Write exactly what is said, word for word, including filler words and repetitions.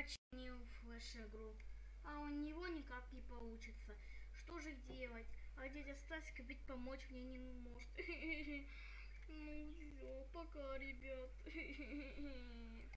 починил флеш-игру, а у него никак не получится. Что же делать? А дядя Стасик ведь помочь мне не может. Ну все, пока, ребят.